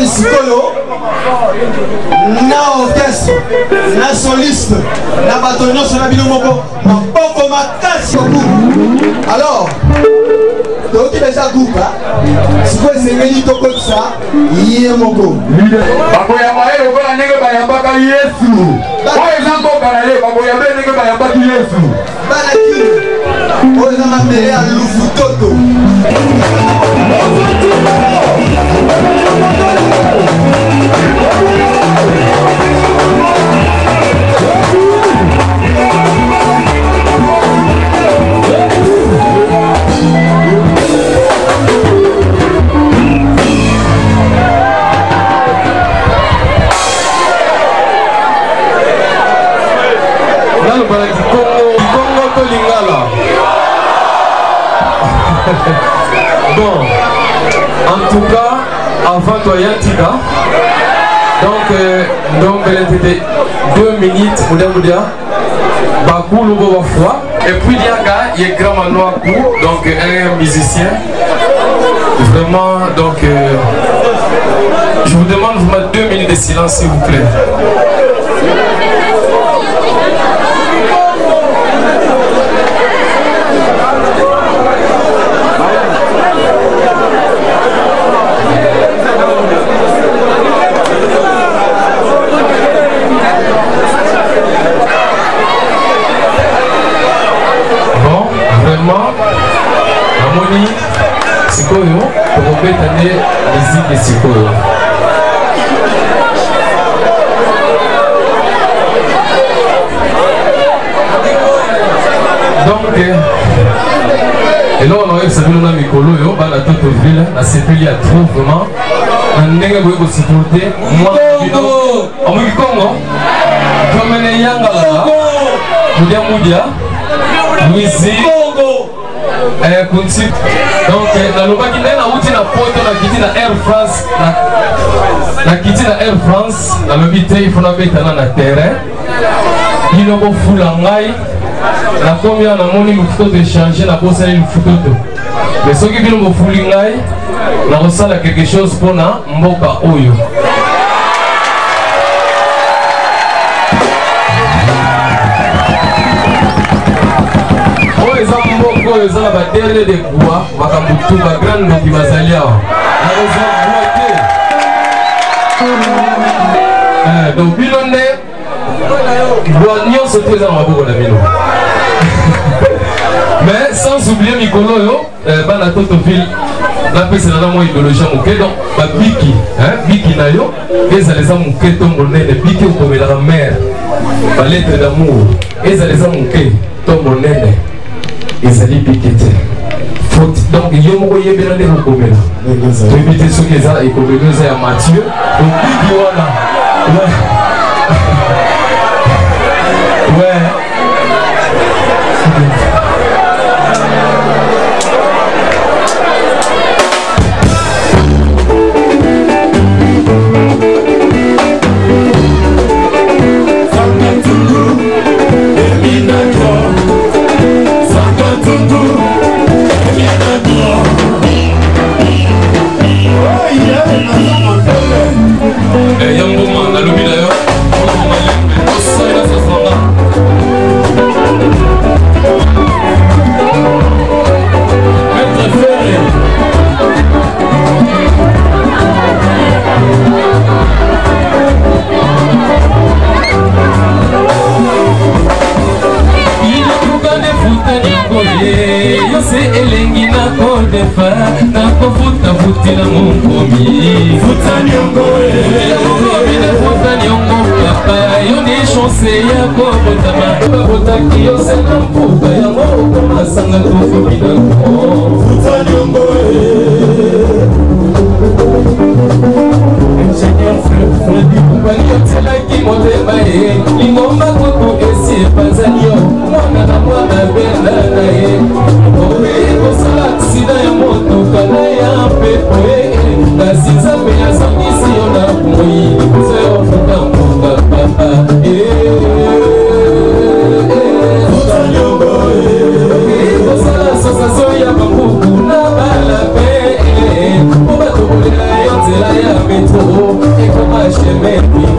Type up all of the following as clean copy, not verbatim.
Tobeli Sikolo, na orchestre, na soliste, na bâtonnier sur la binomoko, ma poko makasi au bout. Alors, donc il est déjà groupe, si vous êtes venu au comme ça, il est mon go. Bakoyamae, on va aller à Bayambaka Yesu. Pourquoi ils ont parlé? Bakoyamae, on va aller à Bayambaka Yesu. Banaki, on va m'amener à Lufutoto. Bon, en tout cas, avant toi Yantika, donc elle était 2 minutes, Bakou Loubo Foi, et puis il y a Grand Manoa Kou, donc un musicien. Vraiment, donc je vous demande de mettre 2 minutes de silence s'il vous plaît. Sikoyo, pour obéir musique de Sikoyo. Donc, et là on a eu ce film là, Mikolo, on a tout ouvert, on a séparé à trop vraiment. On a eu beaucoup de supporter. Moi, on m'a dit Congo, je me l'ai yangala, Moudia, Louisi. Donc, na lobaki na uti na poto na kiti na Air France na kiti na Air France na lobi te il faut na betana na terrain ino ko fula ngai na combien na moni le photo de changer na posa le photo mais ce qui vient mo fuli ngai na resala quelque chose pour na mboka oyo. Ils ont la dernière de bois, Makambutu, ma grande qui va salir. Donc, Bilonné, Boignon se trouve dans ma boucle de Mino. Mais sans oublier Mikolo, Bana Totofil, la paix c'est la moi idéologie à Mouké, donc, Biki, Biki Nayo, et ça les a Mouké, ton bonnet, de Biki ou comme la mère, la lettre d'amour, et ça les a Mouké, ton bonnet. Et ça dit piqueté. Donc, il y a un peu de temps pour combien. Tu éviter ce qui est là et pour le deux à Mathieu. Donc, il y a ouais. Metro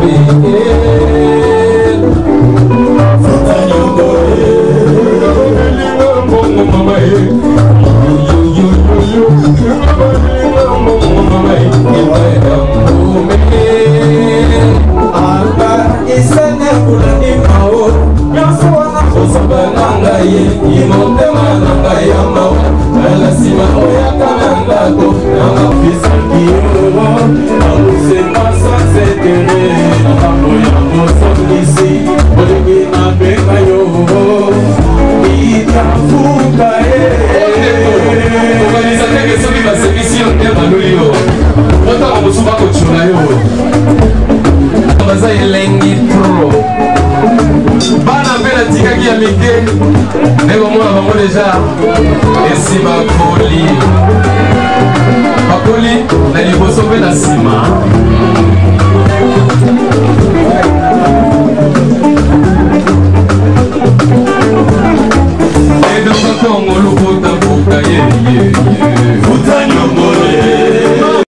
Bakoli na liboso pe na sima